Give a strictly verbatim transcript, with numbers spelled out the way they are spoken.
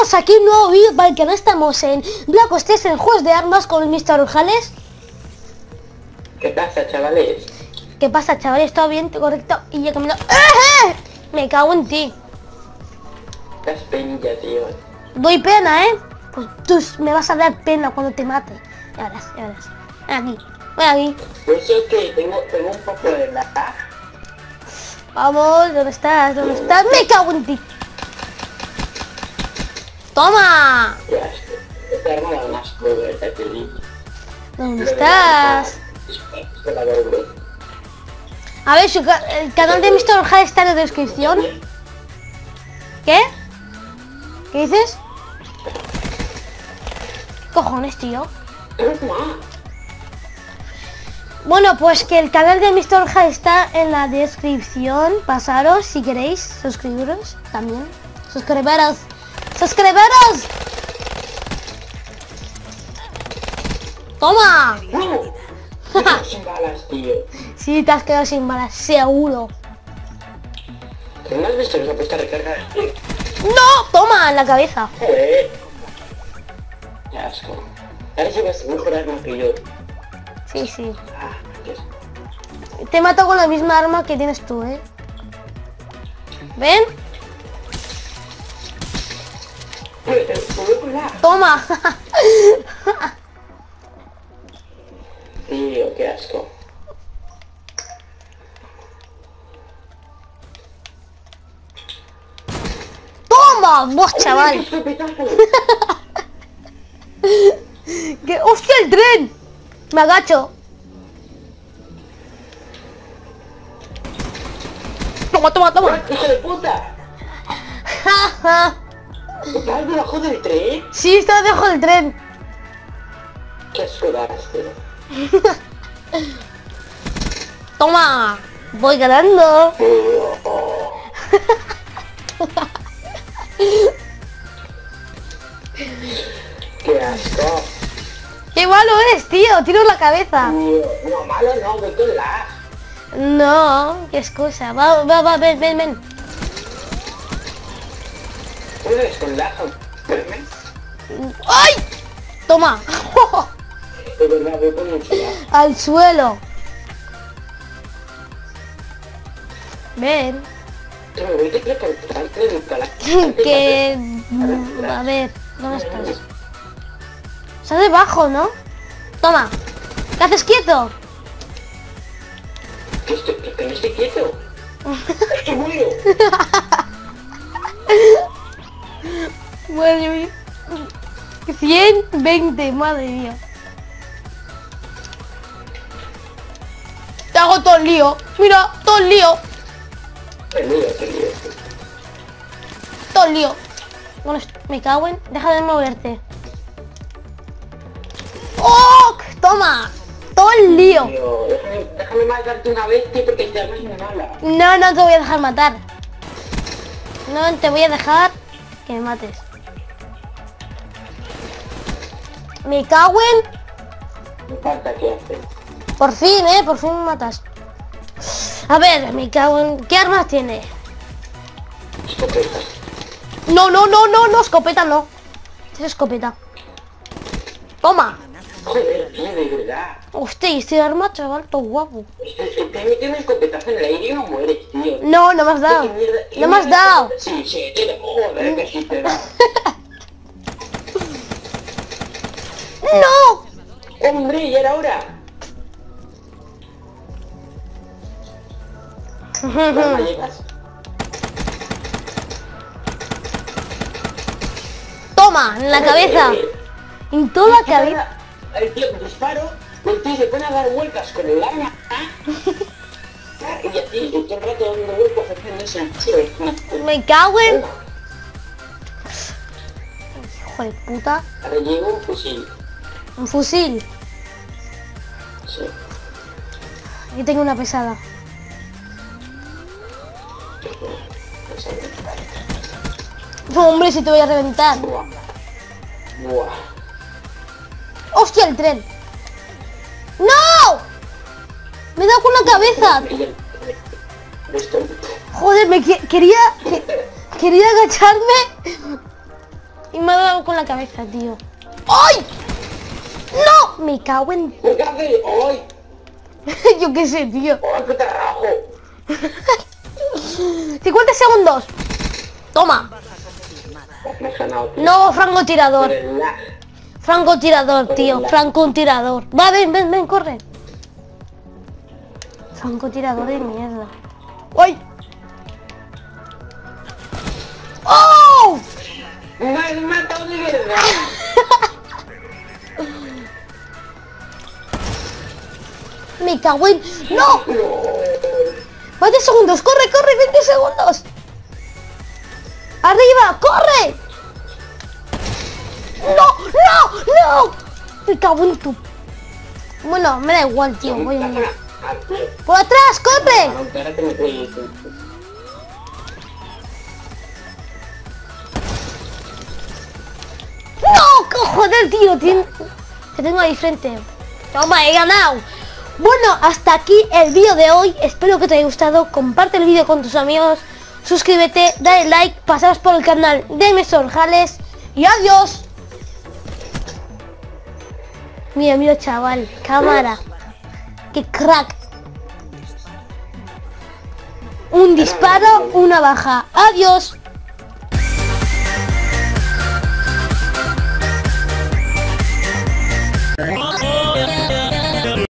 bienvenidos aquí a un nuevo vídeo para el que no estamos en Black Ops tres en juegos de armas con el mister Urjales. ¿Qué pasa, chavales? ¿Qué pasa, chavales? ¿Todo bien? ¿Correcto? Y yo camino... ¡Eh! Me cago en ti. Das penilla, tío. Doy pena, ¿eh? Pues tú me vas a dar pena cuando te mate. Ya verás, ya verás. Ven aquí, ven aquí. Pues es que tengo, tengo un poco de lag. Vamos, ¿dónde estás? ¿Dónde estás? ¡Me cago en ti! ¡Toma! Qué asco. Esta arma da un asco, ¿verdad, Kelly? ¿Dónde estás? Esto la veo. A ver, su ca el canal de mister Urjales está en la descripción. ¿Qué? ¿Qué dices? ¿Qué cojones, tío? Bueno, pues que el canal de mister Urjales está en la descripción. Pasaros si queréis, suscribiros también. Suscribiros. ¡Suscribiros! ¡Toma! ¡No! Me quedo sin balas, tío. Sí, te has quedado sin balas, seguro. ¿Que no has visto que se ha puesto a recargar? ¡No! ¡Toma! En la cabeza. Joder. Qué asco. Ahora llevas mejor arma que yo. Sí, sí. Ah, qué asco. Te mato con la misma arma que tienes tú, ¿eh? ¿Ven? ¡Toma! Tío, qué asco. ¡Toma! ¡Vos, chaval! ¡Qué hostia el tren! Me agacho. Toma, toma, toma. ¡Hijo de puta! ¿Estás debajo del tren? Sí, está debajo del tren. Qué asco das, tío. Toma. Voy ganando. Qué asco. ¡Qué malo eres, tío! Tiro en la cabeza. Tío, no, malo no, voy con lag. No, qué excusa. Va, va, va, ven, ven, ven. ¿Cómo eres con lag? ¿Verme? ¡Ay! Toma. De verdad, voy con mucho lag. Al suelo. Ven. Que me voy a teletransportarte de nunca lag. Que... mm, A ver, ¿dónde estás? Estás debajo, ¿no? Toma. ¿Qué haces quieto? Que estoy, que no estoy quieto. ¡Estoy muero! Madre mía. ciento veinte, madre mía. Te hago todo el lío. Mira, todo el lío. Qué lío, qué lío. Todo el lío. Bueno, me cago en... Deja de moverte. ¡Oh! ¡Toma! Todo el lío. Tío, déjame, déjame matarte una vez, tío, porque te armas muy mala. No, no te voy a dejar matar. No te voy a dejar que me mates. Me cago en... Me falta qué hacer. Por fin, eh, por fin me matas. A ver, me cago en... ¿Qué armas tiene? Escopeta. No, no, no, no, no, escopeta no. Es escopeta. Toma. Joder, tío, de verdad. Hostia, y este arma, chaval, todo guapo. Te mete un escopetazo en el aire y no mueres, tío. No, no me has dado. ¿Qué mierda- qué No me has mierda- dado. Sí, sí, te da. Joder, que sí te da. ¡No! Hombre, ya era hora. Las llegas. Toma, en la cabeza. En toda la cabeza. El tío disparo, el tío se pone a dar vueltas con el arma. Y así, y todo el rato dando vueltas haciendo eso. Me cago en... Hijo de puta. Ahora llevo un fusil. Un fusil. Sí. Aquí tengo una pesada. No, hombre, si te voy a reventar. Buah. Buah. ¡Hostia, el tren! ¡No! Me he dado con la cabeza. Esto. Joder, me que- quería... que- quería agacharme y Y me ha dado con la cabeza, tío. ¡Ay! ¡No! Me cago en... ¿Qué haces? ¡Ay! Yo qué sé, tío. ¡Ay, que te rajo! cincuenta segundos. Toma. Me has ganado, tío. No, francotirador. Pero el lag. Francotirador, tío. Francotirador. Va, ven, ven, ven, corre. Francotirador de mierda. ¡Ay! ¡Oh! ¡Me has matado de verdad! Me cago en... ¡No! veinte segundos, corre, corre, veinte segundos. ¡Arriba, corre! ¡No, no, no! Me cago en tu... Bueno, me da igual, tío. Voy a... ¡Por atrás, corre! ¡No! ¡Qué joder, tío! Tien... Te tengo ahí frente. ¡Toma, he ganado! Bueno, hasta aquí el vídeo de hoy. Espero que te haya gustado. Comparte el vídeo con tus amigos. Suscríbete, dale like, pasaros por el canal de mister Jales. Y adiós. Mira, mira, chaval. Cámara. ¡Qué crack! Un disparo, una baja. Adiós.